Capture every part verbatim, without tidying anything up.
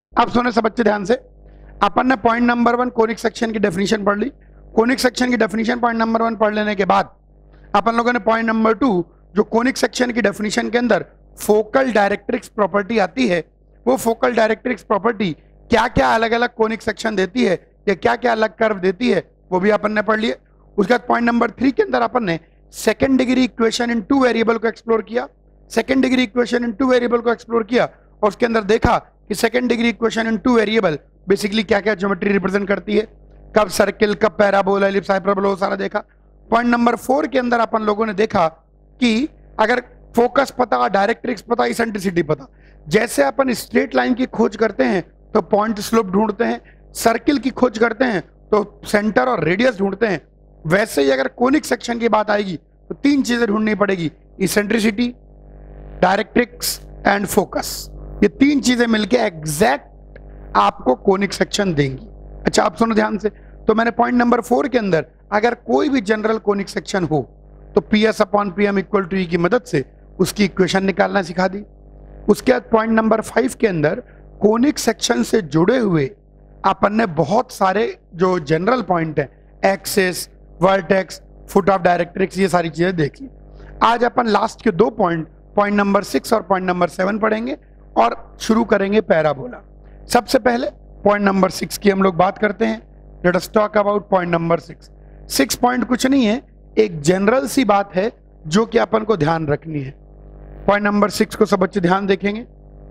अब सुने सब बच्चे ध्यान से, अपन ने point number one conic section की डेफिनेशन पढ़ ली। कोनिक सेक्शन की डेफिनेशन पॉइंट नंबर वन पढ़ लेने के बाद अपन लोगों ने पॉइंट नंबर टू, जो कोनिक सेक्शन की डेफिनेशन के अंदर फोकल डायरेक्ट्रिक्स प्रॉपर्टी आती है, वो फोकल डायरेक्ट्रिक्स प्रॉपर्टी क्या क्या अलग अलग कोनिक सेक्शन देती है या क्या क्या अलग कर्व देती है, वो भी अपन ने पढ़ लिए। उसके बाद पॉइंट नंबर थ्री के अंदर अपन ने second degree equation in two variable को एक्सप्लोर किया। Second degree equation in two variable को एक्सप्लोर किया और उसके अंदर देखा कि second degree equation in two variable basically क्या क्या ज्योमेट्री रिप्रेजेंट करती है, कब सर्किल, कब पैराबोला, एलिप्स, हाइपरबोला, वो सारा देखा। पॉइंट नंबर फोर के अंदर अपन लोगों ने देखा कि अगर फोकस पता, डायरेक्ट्रिक्स पता, इसेंट्रिसिटी पता, जैसे अपन स्ट्रेट लाइन की खोज करते हैं तो पॉइंट स्लोप ढूंढते हैं, सर्किल की खोज करते हैं तो सेंटर और रेडियस ढूंढते हैं, वैसे ही अगर कोनिक सेक्शन की बात आएगी तो तीन चीजें ढूंढनी पड़ेगी, इसेंट्रिसिटी, डायरेक्ट्रिक्स एंड फोकस। ये तीन चीजें मिलके एग्जैक्ट आपको कोनिक सेक्शन देंगी। अच्छा आप सुनो ध्यान से, तो मैंने पॉइंट नंबर फोर के अंदर अगर कोई भी जनरल कोनिक सेक्शन हो तो P S upon P M equal to E की मदद से उसकी इक्वेशन निकालना सिखा दी। उसके बाद पॉइंट नंबर फाइव के अंदर कोनिक सेक्शन से जुड़े हुए अपन ने बहुत सारे जो जनरल पॉइंट है, axis, vertex, foot of directrix, ये सारी चीजें देखी। आज अपन लास्ट के दो पॉइंट, पॉइंट नंबर सिक्स और पॉइंट नंबर सेवन पढ़ेंगे और शुरू करेंगे पैराबोला। सबसे पहले पॉइंट नंबर सिक्स की हम लोग बात करते हैं। Let us talk about point number six. Six point कुछ नहीं है, एक जनरल सी बात है जो कि अपन को ध्यान रखनी है। पॉइंट नंबर सिक्स को सब बच्चे ध्यान देखेंगे।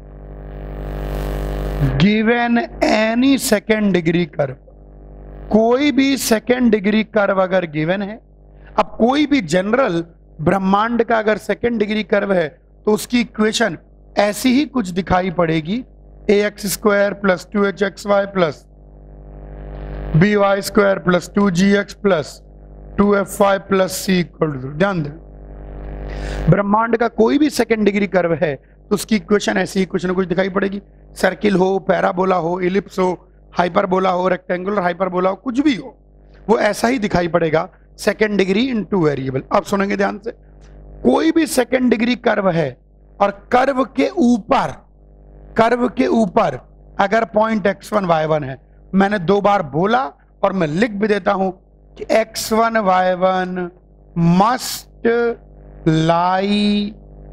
Given any second degree curve, कोई भी सेकेंड डिग्री कर्व अगर गिवन है, अब कोई भी जनरल ब्रह्मांड का अगर सेकेंड डिग्री कर्व है तो उसकी इक्वेशन ऐसी ही कुछ दिखाई पड़ेगी, A X square plus two H X Y plus B Y square plus two G X plus two F Y plus C equal to. ध्यान दें, ब्रह्मांड का कोई भी सेकेंड डिग्री कर्व है तो उसकी इक्वेशन ऐसी ही कुछ ना कुछ दिखाई पड़ेगी। सर्किल हो, पैराबोला हो, इलिप्स हो, हाइपरबोला हो, रेक्टेंगुलर हाइपरबोला हो, कुछ भी हो, वो ऐसा ही दिखाई पड़ेगा second degree in two variable. अब सुनेंगे ध्यान से, कोई भी सेकेंड डिग्री कर्व है और कर्व के ऊपर, कर्व के ऊपर अगर point X one Y one है, मैंने दो बार बोला और मैं लिख भी देता हूं कि X one Y one must lie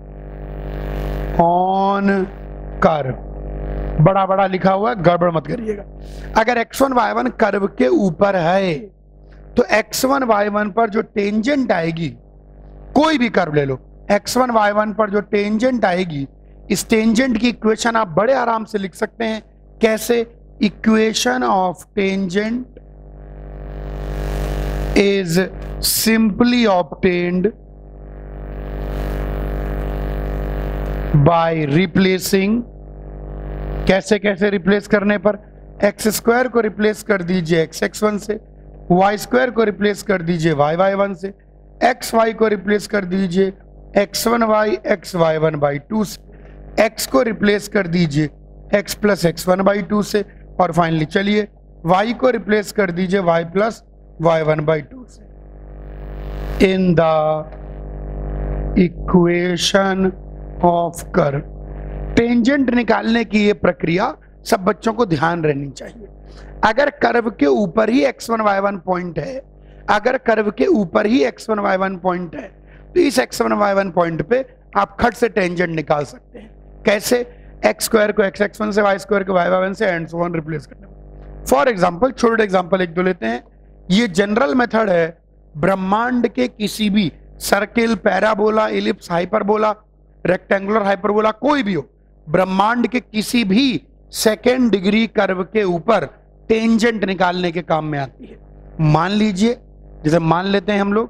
on curve, बड़ा बड़ा लिखा हुआ है, गड़बड़ मत करिएगा। अगर X one Y one curve के ऊपर है तो एक्स वन वाई वन पर जो टेंजेंट आएगी, कोई भी कर्व ले लो, एक्स वन वाई वन पर जो टेंजेंट आएगी, इस टेंजेंट की इक्वेशन आप बड़े आराम से लिख सकते हैं। कैसे? Equation of tangent is simply obtained by replacing, कैसे कैसे रिप्लेस करने पर, एक्स स्क्वायर को रिप्लेस कर दीजिए एक्स एक्स वन से, वाई स्क्वायर को रिप्लेस कर दीजिए वाई वाई वन से, एक्स वाई को रिप्लेस कर दीजिए X one Y x Y one by two से, एक्स को रिप्लेस कर दीजिए X plus x one by two से, और फाइनली चलिए वाई को रिप्लेस कर दीजिए Y plus Y one by two से in the equation of curve. Tangent निकालने की ये प्रक्रिया सब बच्चों को ध्यान रहनी चाहिए। अगर कर्व के ऊपर ही X one Y one point है, अगर कर्व के ऊपर ही X one Y one point है तो इस X one Y one point पे आप खट से टेंजेंट निकाल सकते हैं। कैसे? एक्स स्क्वायर को एक्स एक्स वन से, वाई स्क्वायर को वाई वाई वन से एंड सो ऑन रिप्लेस करना। फॉर एग्जांपल, छोटे एग्जांपल एक दो लेते हैं। ये जनरल मेथड है ब्रह्मांड के किसी भी circle, parabola, ellipse, hyperbola, rectangular hyperbola, कोई भी हो, ब्रह्मांड के किसी भी सेकेंड डिग्री कर्व के ऊपर टेंजेंट निकालने के काम में आती है। मान लीजिए, जैसे मान लेते हैं हम लोग,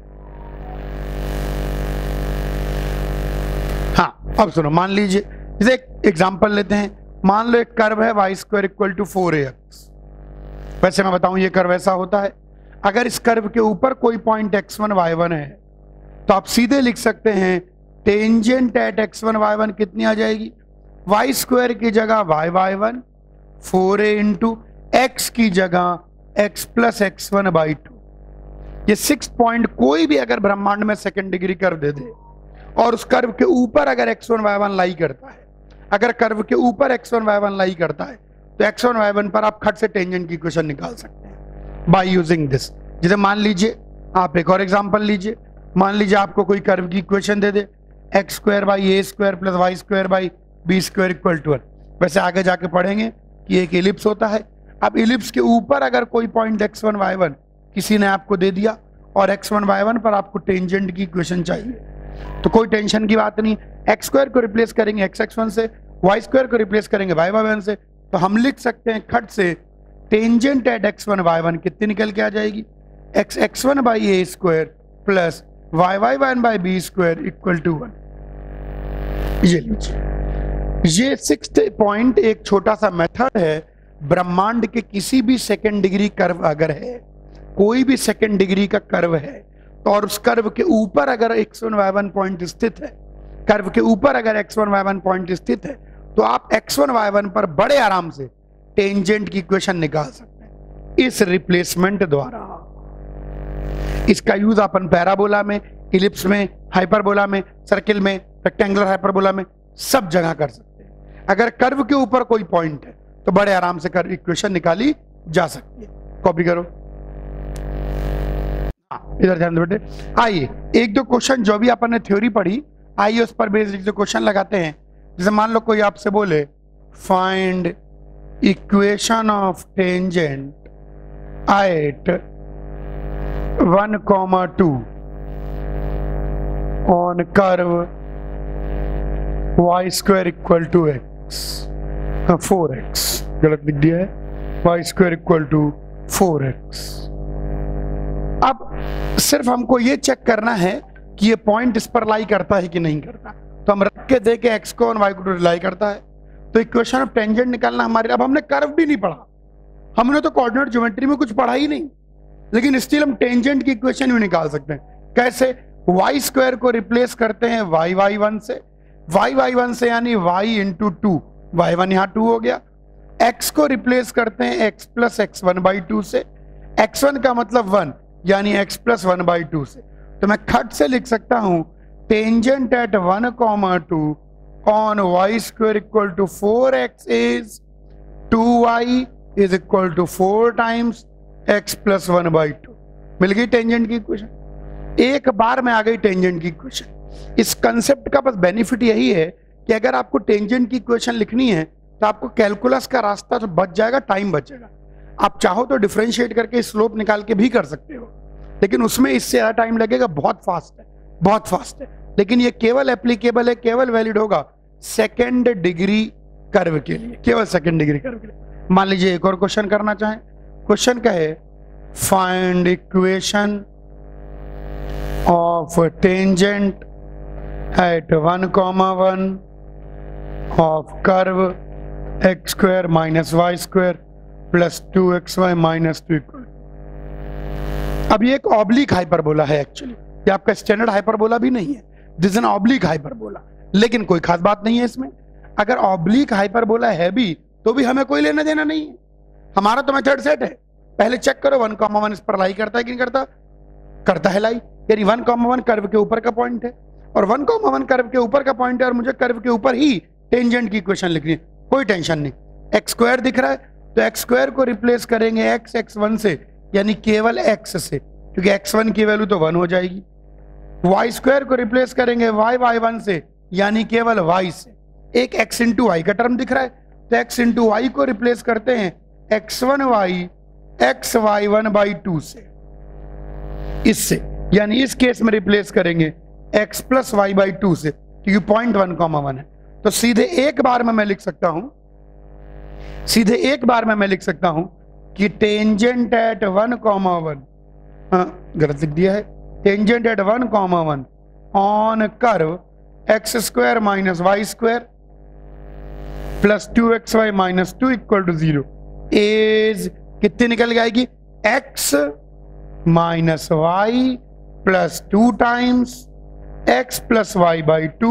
हाँ अब सुनो, मान लीजिए जैसे एक एग्जांपल लेते हैं। मान लो एक कर्व है Y square equal to four A X. वैसे मैं बताऊं ये कर्व ऐसा होता है। अगर इस कर्व के ऊपर कोई point X one Y one है तो आप सीधे लिख सकते हैं tangent at X one Y one कितनी आ जाएगी, वाई स्क्वायर की जगह Y Y one, four A into X की जगह X plus x one by two. ये सिक्स पॉइंट कोई भी अगर ब्रह्मांड में सेकेंड डिग्री कर्व दे दे और उस कर्व के ऊपर अगर X one Y one lie करता है, अगर कर्व के ऊपर X one Y one lie करता है तो एक्स वन वाई वन पर आप खट से टेंजेंट की इक्वेशन निकाल सकते हैं बाय यूजिंग दिस। जैसे मान लीजिए आप एक और एग्जांपल लीजिए, मान लीजिए आपको कोई कर्व की इक्वेशन दे दे X square by A square plus Y square by B square equal to one. वैसे आगे जाके पढ़ेंगे कि एक इलिप्स होता है। अब इलिप्स के ऊपर अगर कोई point X one Y one किसी ने आपको दे दिया और एक्स वन वाई वन पर आपको टेंजेंट की इक्वेशन चाहिए तो कोई टेंशन की बात नहीं, एक्स स्क्वायर को रिप्लेस करेंगे एक्स एक्स वन से, वाई स्क्वायर को रिप्लेस करेंगे वाई वाई वन से, तो हम लिख सकते हैं खट से tangent at X one Y one कितनी निकल के आ जाएगी, X x one by A square plus Y Y one by B square equal to one. ये लीजिए, ये सिक्स्थ पॉइंट एक छोटा सा मेथड है। ब्रह्मांड के किसी भी सेकेंड डिग्री कर्व अगर है, कोई भी सेकेंड डिग्री का कर्व है, तो और उस कर्व के ऊपर अगर X one Y one point स्थित है, कर्व के ऊपर अगर X one Y one point स्थित है, तो आप एक्स वन वाई वन पर बड़े आराम से टेंजेंट की इक्वेशन निकाल सकते हैं इस रिप्लेसमेंट द्वारा। इसका यूज अपन पैराबोला में, इलिप्स में, हाइपरबोला में, सर्किल में, रेक्टेंगुलर हाइपरबोला में सब जगह कर सकते हैं। अगर कर्व के ऊपर कोई पॉइंट है तो बड़े आराम से कर इक्वेशन निकाली जा सकती है। कॉपी करो, इधर ध्यान दो बेटे। आइए एक दो क्वेश्चन जो भी अपन ने थ्योरी पढ़ी, आइए उस पर बेस्ड जो क्वेश्चन लगाते हैं। जैसे मान लो कोई आपसे बोले find equation of tangent at one comma two on curve y square equal to x four x, गलत लिख दिया है, Y square equal to four x. अब सिर्फ हमको ये चेक करना है कि ये पॉइंट इस पर लाई करता है कि नहीं करता, तो हम रख के देखे एक्स को और वाई को लाई करता है तो इक्वेशन ऑफ टेंजेंट निकालना हमारे। अब हमने कर्व भी नहीं पढ़ा, हमने तो कोऑर्डिनेट ज्योमेट्री में कुछ पढ़ा ही नहीं, लेकिन स्टिल हम टेंजेंट की इक्वेशन भी निकाल सकते हैं। कैसे? वाई स्क्वायर को रिप्लेस करते हैं वाई वाई वन से, वाई वाई वन से यानी y into two, y one यहाँ टू हो गया। एक्स को रिप्लेस करते हैं x plus x one by two से, एक्स वन का मतलब वन यानी x plus one by two से। तो मैं खट से लिख सकता हूं tangent at one comma two on y square equal to four x is two y is equal to four times x plus one by two. मिल गई टेंजेंट की इक्वेशन, एक बार में आ गई टेंजेंट की इक्वेशन। इस कंसेप्ट का बस बेनिफिट यही है कि अगर आपको टेंजेंट की इक्वेशन लिखनी है तो आपको कैलकुलस का रास्ता तो बच जाएगा, टाइम बच जाएगा। आप चाहो तो डिफरेंशिएट करके स्लोप निकाल के भी कर सकते हो, लेकिन उसमें इससे ज्यादा टाइम लगेगा, बहुत फास्ट है, बहुत फास्ट है। लेकिन ये केवल एप्लीकेबल है, केवल वैलिड होगा सेकेंड डिग्री कर्व के लिए, केवल सेकेंड डिग्री कर्व के लिए। मान लीजिए एक और क्वेश्चन करना चाहें, क्वेश्चन का है find equation of tangent at one comma one of curve x square minus y square plus two x y minus two equal. अब ये एक ऑब्लिक हाइपरबोला है, एक्चुअली ये आपका स्टैंडर्ड हाइपरबोला भी नहीं है, this is an oblique hyperbola. लेकिन कोई खास बात नहीं है इसमें, अगर ऑब्लिक हाइपरबोला है भी तो भी हमें कोई लेना देना नहीं है, हमारा तो मेथड सेट है। पहले चेक करो वन कॉमा वन इस पर लाई करता है कि नहीं करता, करता है लाई, यानी वन कॉमा वन कर्व के ऊपर का पॉइंट है और वन कॉमा वन कर्व के ऊपर का पॉइंट है और मुझे कर्व के ऊपर ही टेंजेंट की इक्वेशन लिखनी है, कोई टेंशन नहीं। एक्स स्क्वायर दिख रहा है तो एक्स स्क्वायर को रिप्लेस करेंगे एक्स एक्स वन से, यानी केवल एक्स से, क्योंकि एक्स वन की वैल्यू तो वन हो जाएगी। वाई स्क्वायर को रिप्लेस करेंगे वाई वाई वन से, यानी केवल वाई से। एक एक्स इंटू वाई का टर्म दिख रहा है तो एक्स इंटू वाई को रिप्लेस करते हैं x one Y x Y one by two से, इससे, यानी इस केस में रिप्लेस करेंगे x plus y by two से, क्योंकि पॉइंट वन कॉमा वन है। तो सीधे एक बार में मैं लिख सकता हूं, सीधे एक बार में मैं लिख सकता हूं कि tangent at one comma one, गलत लिख दिया है, tangent at one comma one on curve x square minus y square plus two x y minus two equal to zero is कितनी निकल जाएगी, x minus y plus two times x plus y by two.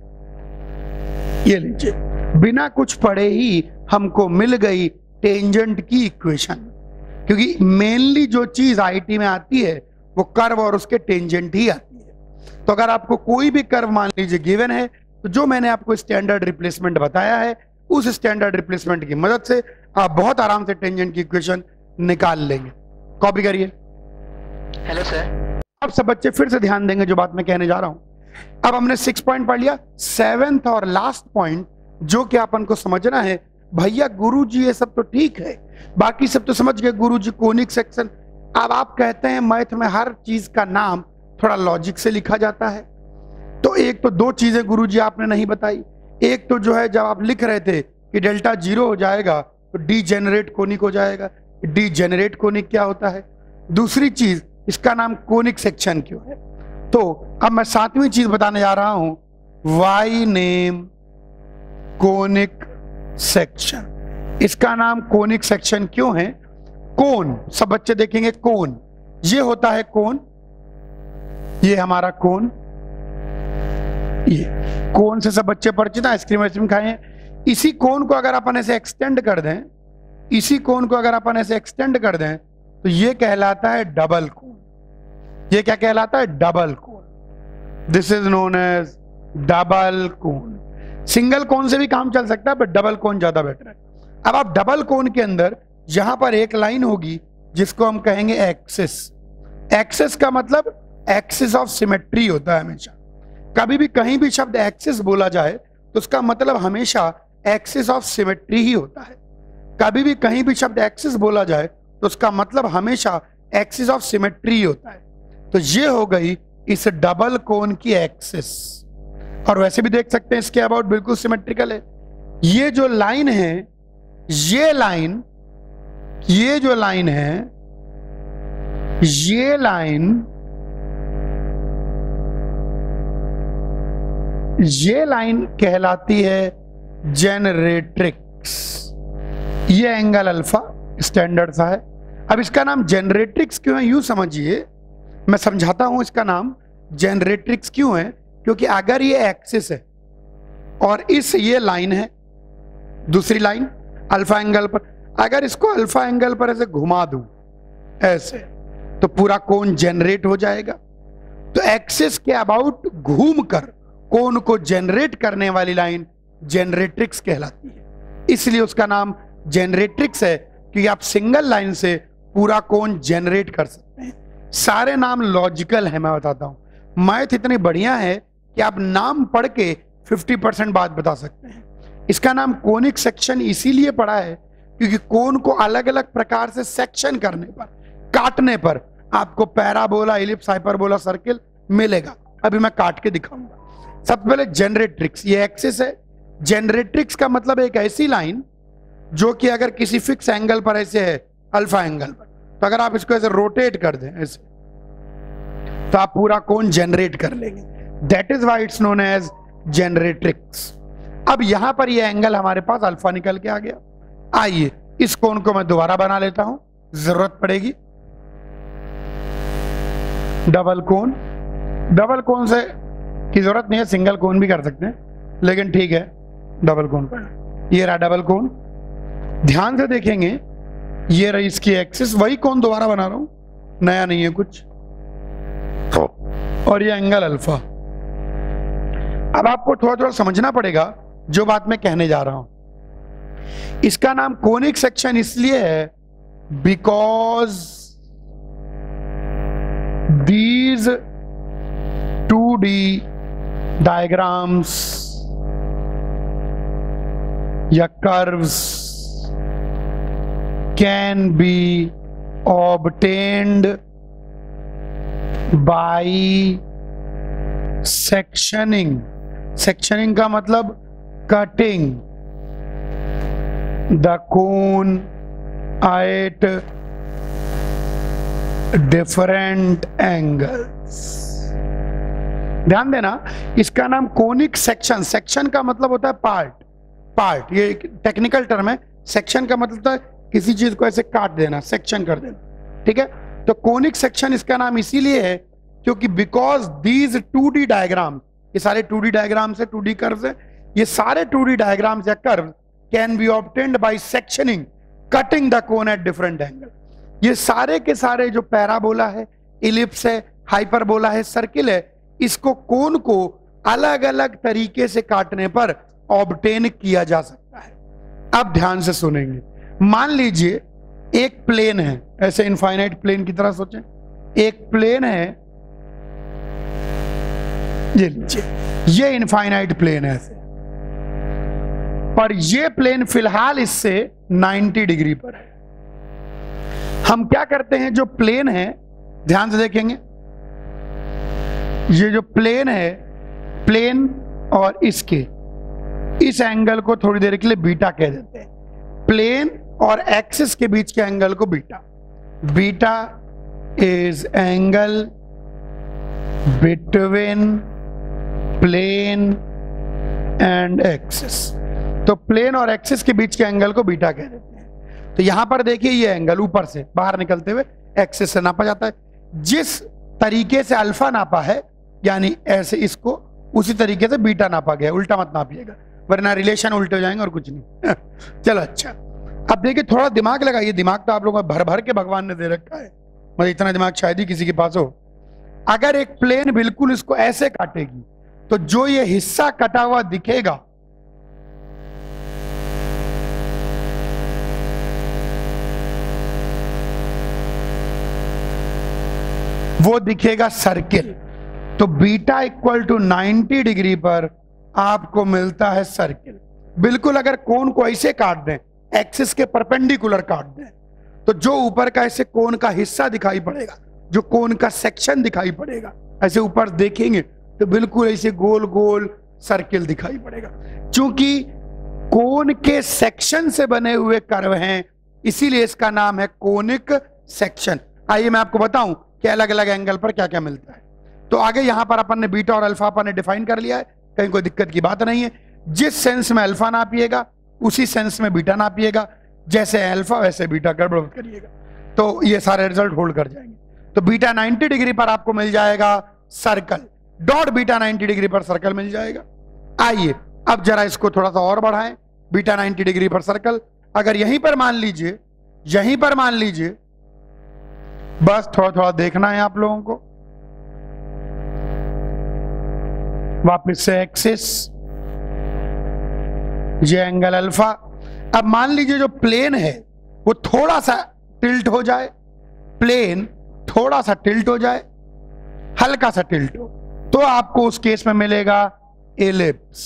ये लीजिए, बिना कुछ पढ़े ही हमको मिल गई टेंजेंट की इक्वेशन, क्योंकि मेनली जो चीज आईटी में आती है वो कर्व और उसके टेंजेंट ही आती है। तो अगर आपको कोई भी कर्व मान लीजिए गिवन है, तो जो मैंने आपको स्टैंडर्ड रिप्लेसमेंट बताया है उस स्टैंडर्ड रिप्लेसमेंट की मदद से आप बहुत आराम से टेंजेंट की इक्वेशन निकाल लेंगे। कॉपी करिए। Hello sir. अब सब बच्चे फिर से ध्यान देंगे जो बात मैं कहने जा रहा हूं। अब हमने सिक्स पॉइंट पढ़ लिया। सेवेंथ और लास्ट पॉइंट जो कि अपन को समझना है, भैया गुरुजी ये सब तो ठीक है, बाकी सब तो समझ गए गुरुजी, कोनिक सेक्शन। अब आप कहते हैं मैथ में हर चीज का नाम थोड़ा लॉजिक से लिखा जाता है, तो एक तो दो चीजें गुरुजी आपने नहीं बताई। एक तो जो है जब आप लिख रहे थे कि डेल्टा जीरो हो जाएगा तो डी जेनरेट कोनिक हो जाएगा। डी जेनरेट कोनिक क्या होता है? दूसरी चीज, इसका नाम कोनिक सेक्शन क्यों है? तो अब मैं सातवीं चीज बताने जा रहा हूं, वाई नेम कोनिक सेक्शन। इसका नाम कोनिक सेक्शन क्यों है? कोन, सब बच्चे देखेंगे कोन, ये होता है कोन, ये हमारा कोन, ये कोन से सब बच्चे परिचित हैं, आइसक्रीम आइसक्रीम खाए हैं। इसी कोन को अगर अपन ऐसे एक्सटेंड कर दें, इसी कोन को अगर अपन ऐसे एक्सटेंड कर दें तो ये कहलाता है डबल कोन। ये क्या कहलाता है? Double cone. This is known as double cone. Single cone से भी काम चल सकता है, बट डबल कोन ज्यादा बेटर है। अब आप डबल कोन के अंदर यहां पर एक लाइन होगी जिसको हम कहेंगे एक्सिस। एक्सिस का मतलब एक्सिस ऑफ सिमेट्री होता है हमेशा। कभी भी कहीं भी शब्द एक्सिस बोला जाए तो उसका मतलब हमेशा एक्सिस ऑफ सिमेट्री ही होता है। कभी भी कहीं भी शब्द एक्सिस बोला जाए तो उसका मतलब हमेशा एक्सिस ऑफ सिमेट्री होता है। तो ये हो गई इस डबल कोन की एक्सिस। और वैसे भी देख सकते हैं इसके अबाउट बिल्कुल सिमेट्रिकल है। ये जो लाइन है, ये लाइन, ये जो लाइन है, ये लाइन, ये लाइन कहलाती है जेनरेट्रिक्स। ये एंगल अल्फा स्टैंडर्ड सा है। अब इसका नाम जेनरेट्रिक्स क्यों है, यूं समझिए, मैं समझाता हूं इसका नाम जेनरेट्रिक्स क्यों है। क्योंकि अगर ये एक्सिस है और इस ये लाइन है, दूसरी लाइन अल्फा एंगल पर, अगर इसको अल्फा एंगल पर ऐसे घुमा दूं ऐसे, तो पूरा कोन जेनरेट हो जाएगा। तो एक्सिस के अबाउट घूमकर कोन को जेनरेट करने वाली लाइन जेनरेट्रिक्स कहलाती है। इसलिए उसका नाम जेनरेट्रिक्स है, क्योंकि आप सिंगल लाइन से पूरा कोन जेनरेट कर सकते हैं। सारे नाम लॉजिकल है, मैं बताता हूं। मैथ इतनी बढ़िया है कि आप नाम पढ़ के फिफ्टी परसेंट बात बता सकते हैं। इसका नाम कोनिक सेक्शन इसीलिए पड़ा है क्योंकि कोन को अलग अलग प्रकार से सेक्शन करने पर, काटने पर आपको पैराबोला, इलिप्स, हाइपरबोला, सर्किल मिलेगा। अभी मैं काट के दिखाऊंगा। सबसे पहले जेनरेट्रिक्स, ये एक्सिस है। जेनरेट्रिक्स का मतलब एक ऐसी लाइन जो कि अगर किसी फिक्स एंगल पर ऐसे है, अल्फा एंगल पर, तो अगर आप इसको ऐसे रोटेट कर दें ऐसे, तो आप पूरा कोन जेनरेट कर लेंगे। That is why it's known as generatrix. अब यहां पर ये एंगल हमारे पास अल्फा निकल के आ गया। आइए इस कोन को मैं दोबारा बना लेता हूं, जरूरत पड़ेगी। डबल कोन, डबल कोन से की जरूरत नहीं है, सिंगल कोन भी कर सकते हैं, लेकिन ठीक है डबल कोन पर। ये रहा डबल कोन। ध्यान से देखेंगे, ये रही इसकी एक्सिस, वही कोन दोबारा बना रहा हूं, नया नहीं है कुछ। और ये एंगल अल्फा। अब आपको थोड़ा थोड़ा समझना पड़ेगा जो बात मैं कहने जा रहा हूं। इसका नाम कोनिक सेक्शन इसलिए है because these two D diagrams या curves can be obtained by sectioning। sectioning का मतलब cutting the cone at different angles। ध्यान देना, इसका नाम कोनिक सेक्शन। सेक्शन का मतलब होता है पार्ट, पार्ट ये टेक्निकल टर्म है। सेक्शन का मतलब होता है किसी चीज को ऐसे काट देना, सेक्शन कर देना, ठीक है। तो कोनिक सेक्शन इसका नाम इसीलिए है क्योंकि because these two D diagram, ये सारे टू डी डायग्राम से, टू डी कर्व्स है, ये सारे टू डी डायग्राम्स या curve can be obtained by sectioning cutting the cone at different angle. ये सारे के सारे जो पैराबोला है, इलिप्स है, हाइपरबोला है, सर्किल है, इसको कोन को अलग अलग तरीके से काटने पर ऑब्टेन किया जा सकता है। अब ध्यान से सुनेंगे, मान लीजिए एक प्लेन है, ऐसे इनफाइनाइट प्लेन की तरह सोचें, एक प्लेन है, ये लीजिए, ये इनफाइनाइट प्लेन है ऐसे, पर ये प्लेन फिलहाल इससे नब्बे डिग्री पर है। हम क्या करते हैं, जो प्लेन है, ध्यान से देखेंगे, ये जो प्लेन है, प्लेन और इसके इस एंगल को थोड़ी देर के लिए बीटा कह देते हैं। प्लेन और एक्सिस के बीच के एंगल को beta. Beta is angle between plane and axis. तो प्लेन और एक्सिस के बीच के एंगल को बीटा कह देते हैं। तो यहां पर देखिए, ये एंगल ऊपर से बाहर निकलते हुए एक्सिस से नापा जाता है। जिस तरीके से अल्फा नापा है, यानी ऐसे, इसको उसी तरीके से बीटा नापा गया। उल्टा मत नापिएगा, वरना रिलेशन उल्टे हो जाएंगे और कुछ नहीं। चलो अच्छा, अब देखिए, थोड़ा दिमाग लगाइए। दिमाग तो आप लोगों को भर भर के भगवान ने दे रखा है, मतलब इतना दिमाग शायद ही किसी के पास हो। अगर एक प्लेन बिल्कुल इसको ऐसे काटेगी, तो जो ये हिस्सा कटा हुआ दिखेगा, वो दिखेगा सर्किल। तो बीटा इक्वल टू नब्बे डिग्री पर आपको मिलता है सर्किल। बिल्कुल अगर कोन को ऐसे काट दें, एक्सिस के परपेंडिकुलर काट दें, तो जो ऊपर का ऐसे कोन का हिस्सा दिखाई पड़ेगा, जो कोन का सेक्शन दिखाई पड़ेगा, ऐसे ऊपर देखेंगे तो बिल्कुल ऐसे गोल गोल सर्किल दिखाई पड़ेगा। क्योंकि कोन के सेक्शन से बने हुए कर्व हैं, इसीलिए इसका नाम है कोनिक सेक्शन। आइए मैं आपको बताऊं कि अलग अलग एंगल पर क्या क्या मिलता है। तो आगे यहां पर अपन ने बीटा और अल्फा अपन ने डिफाइन कर लिया है, कहीं कोई दिक्कत की बात नहीं है। जिस सेंस में अल्फा नापिएगा, उसी सेंस में बीटा नापिएगा। जैसे अल्फा वैसे बीटा, गड़बड़ मत करिएगा, तो ये सारे रिजल्ट होल्ड कर जाएंगे। तो बीटा नब्बे डिग्री पर आपको मिल जाएगा सर्कल, डॉट बीटा नब्बे डिग्री पर सर्कल मिल जाएगा। आइए अब जरा इसको थोड़ा सा और बढ़ाएं। बीटा नब्बे डिग्री पर सर्कल, अगर यहीं पर मान लीजिए, यहीं पर मान लीजिए, बस थोड़ा थोड़ा देखना है आप लोगों को। वापस से एक्सिस, ये एंगल अल्फा। अब मान लीजिए जो प्लेन है वो थोड़ा सा टिल्ट हो जाए, प्लेन थोड़ा सा टिल्ट हो जाए, हल्का सा टिल्ट हो, तो आपको उस केस में मिलेगा एलिप्स।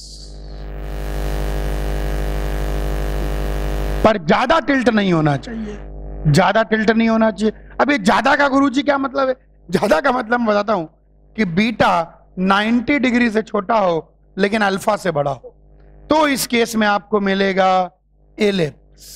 पर ज्यादा टिल्ट नहीं होना चाहिए, ज्यादा टिल्ट नहीं होना चाहिए। अब ये ज्यादा का गुरुजी क्या मतलब है? ज्यादा का मतलब मैं बताता हूं कि बीटा नब्बे डिग्री से छोटा हो लेकिन अल्फा से बड़ा हो, तो इस केस में आपको मिलेगा एलिप्स।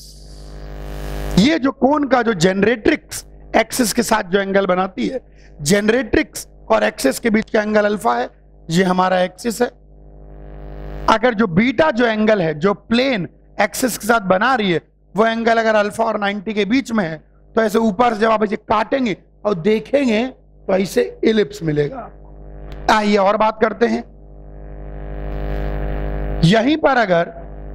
ये जो कोन का जो जेनरेट्रिक्स एक्सिस के साथ जो एंगल बनाती है, जेनरेट्रिक्स और एक्सिस के बीच का एंगल अल्फा है, ये हमारा एक्सिस है। अगर जो बीटा जो एंगल है, जो प्लेन एक्सिस के साथ बना रही है, वो एंगल अगर अल्फा और नब्बे के बीच में है, तो ऐसे ऊपर से जब आप इसे काटेंगे और देखेंगे तो ऐसे एलिप्स मिलेगा। आइए और बात करते हैं। यहीं पर अगर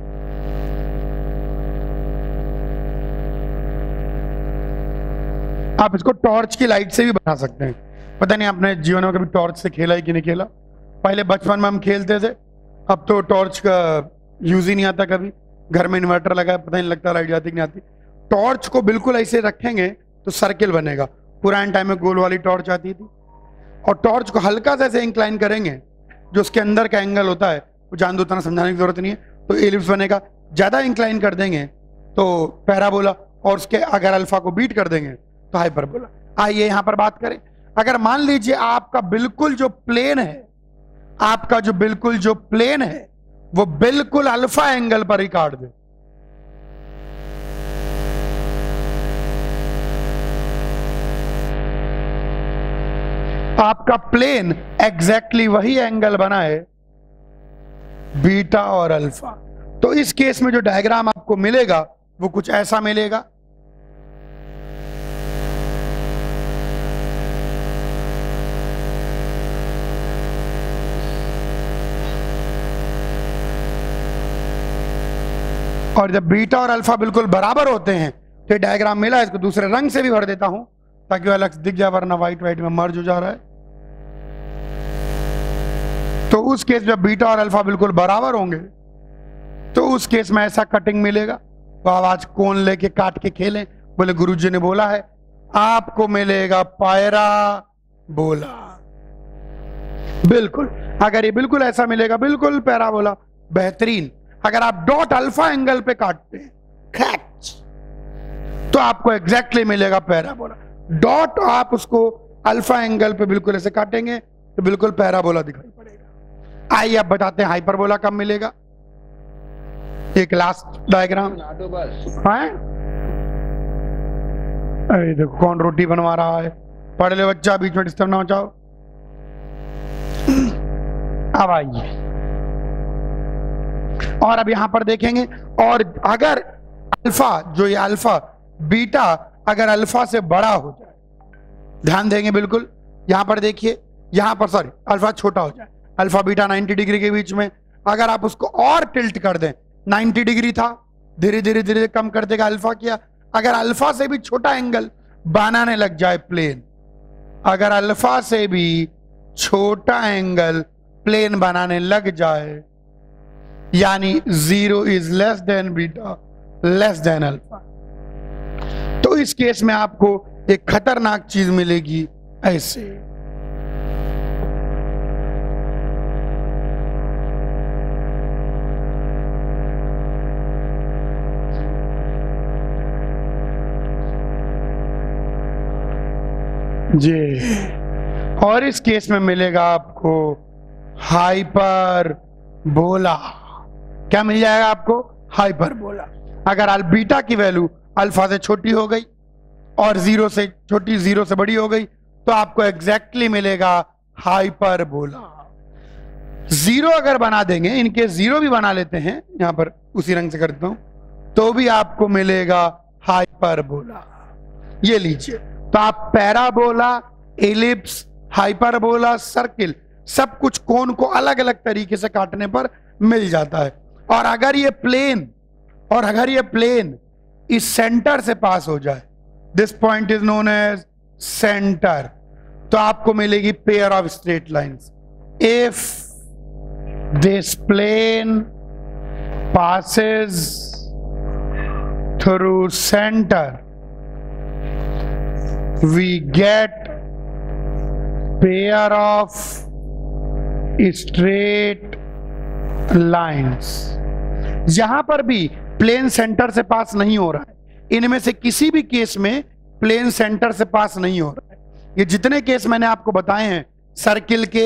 आप इसको टॉर्च की लाइट से भी बना सकते हैं। पता नहीं आपने जीवन में कभी टॉर्च से खेला है कि नहीं खेला। पहले बचपन में हम खेलते थे, अब तो टॉर्च का यूज ही नहीं आता। कभी घर में इन्वर्टर लगा है, पता नहीं लगता लाइट जाती कि नहीं आती। टॉर्च को बिल्कुल ऐसे रखेंगे तो सर्किल बनेगा। पुराने टाइम में गोल वाली टॉर्च आती थी, और टॉर्च को हल्का सा ऐसे इंक्लाइन करेंगे, जो उसके अंदर का एंगल होता है वो जान दो, उतना समझाने की जरूरत नहीं है, तो एलिप्स बनेगा। ज्यादा इंक्लाइन कर देंगे तो पैराबोला, और उसके अगर अल्फा को बीट कर देंगे तो हाइपरबोला। आइए यहां पर बात करें। अगर मान लीजिए आपका बिल्कुल जो प्लेन है, आपका जो बिल्कुल जो प्लेन है वो बिल्कुल अल्फा एंगल पर ही काट दे, आपका प्लेन एग्जैक्टली वही एंगल बना है बीटा और अल्फा, तो इस केस में जो डायग्राम आपको मिलेगा वो कुछ ऐसा मिलेगा। और जब बीटा और अल्फा बिल्कुल बराबर होते हैं तो ये डायग्राम मिला। इसको दूसरे रंग से भी भर देता हूं ताकि वो अलग दिख जाए, वरना व्हाइट व्हाइट में मर्ज हो जा रहा है। तो उस केस जब बीटा और अल्फा बिल्कुल बराबर होंगे तो उस केस में ऐसा कटिंग मिलेगा। वो आवाज कौन लेके काट के खेलें? बोले गुरुजी ने बोला है आपको मिलेगा पैरा बोला। बिल्कुल, अगर ये बिल्कुल ऐसा मिलेगा, बिल्कुल पैरा बोला, बेहतरीन। अगर आप डॉट अल्फा एंगल पे काटते हैं खैच, तो आपको एग्जैक्टली मिलेगा पैरा बोला। डॉट आप उसको अल्फा एंगल पे बिल्कुल ऐसे काटेंगे तो बिल्कुल पैरा बोला दिखाई पड़ेगा। आइए अब बताते हैं हाइपरबोला कब मिलेगा। एक लास्ट डायग्राम है। अरे देखो कौन रोटी बनवा रहा है, पढ़ ले बच्चा, बीच में डिस्टर्ब ना मचाओ। अब आइए और अब यहां पर देखेंगे, और अगर अल्फा, जो ये अल्फा बीटा अगर अल्फा से बड़ा हो जाए, ध्यान देंगे बिल्कुल, यहां पर देखिए, यहां पर सॉरी अल्फा छोटा हो जाए, अल्फा बीटा नब्बे डिग्री के बीच में, अगर आप उसको और टिल्ट कर दें, नब्बे डिग्री था, धीरे धीरे धीरे कम कर देगा, अल्फा किया, अगर अल्फा से भी छोटा एंगल बनाने लग जाए प्लेन, अगर अल्फा से भी छोटा एंगल प्लेन बनाने लग जाए, यानी zero is less than beta less than alpha, तो इस केस में आपको एक खतरनाक चीज मिलेगी ऐसे। जी, और इस केस में मिलेगा आपको हाइपर बोला। क्या मिल जाएगा आपको? Hyperbola. अगर अल बीटा की वैल्यू अल्फा से छोटी हो गई और जीरो से छोटी, जीरो से बड़ी हो गई, तो आपको एग्जैक्टली मिलेगा हाइपर बोला। जीरो अगर बना देंगे, इनके जीरो भी बना लेते हैं, यहां पर उसी रंग से करता हूं, तो भी आपको मिलेगा हाइपर बोला। ये लीजिए, तो आप पैराबोला, एलिप्स, हाइपरबोला, सर्किल, सब कुछ कोण को अलग अलग तरीके से काटने पर मिल जाता है। और अगर ये प्लेन और अगर ये प्लेन इस सेंटर से पास हो जाए, this point is known as center, तो आपको मिलेगी pair of straight lines. If this plane passes through center, we get pair of straight lines। जहां पर भी प्लेन सेंटर से पास नहीं हो रहा है, इनमें से किसी भी केस में प्लेन सेंटर से पास नहीं हो रहा है, ये जितने केस मैंने आपको बताए हैं, सर्किल के,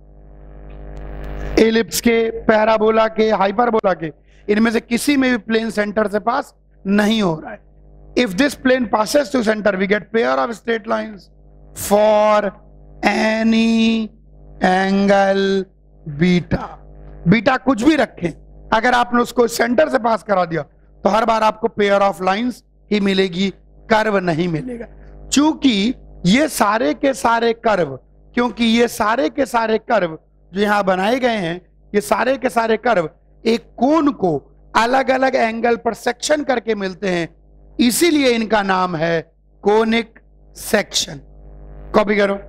एलिप्स के, पैराबोला के, हाइपरबोला के, इनमें से किसी में भी प्लेन सेंटर से पास नहीं हो रहा है। If this plane passes through center, we get pair of straight lines for any angle beta। Beta कुछ भी रखें, अगर आपने उसको सेंटर से पास करा दिया तो हर बार आपको पेयर ऑफ लाइंस ही मिलेगी, कर्व नहीं मिलेगा। क्योंकि ये सारे के सारे कर्व क्योंकि ये सारे के सारे कर्व जो यहां बनाए गए हैं, ये सारे के सारे कर्व एक कोण को अलग अलग एंगल पर सेक्शन करके मिलते हैं, इसीलिए इनका नाम है कोनिक सेक्शन। कॉपी करो।